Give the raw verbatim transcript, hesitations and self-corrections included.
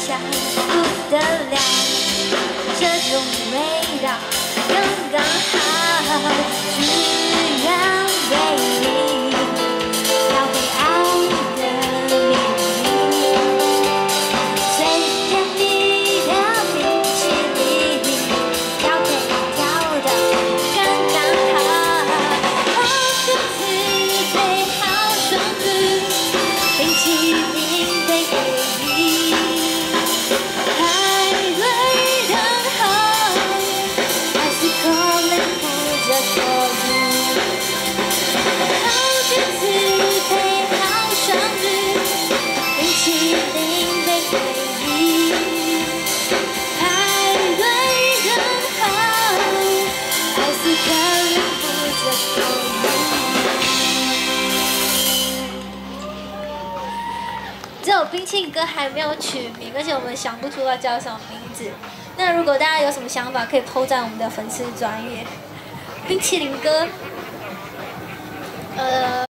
香不得了，这种味道刚刚好，只让回忆调配爱的秘密，最甜蜜的冰淇淋，调配调的刚刚好，好橘子配好爽子，冰淇淋配回忆。 这首冰淇淋歌还没有取名，而且我们想不出要叫什么名字。那如果大家有什么想法，可以 po 在我们的粉丝专页。冰淇淋歌，呃。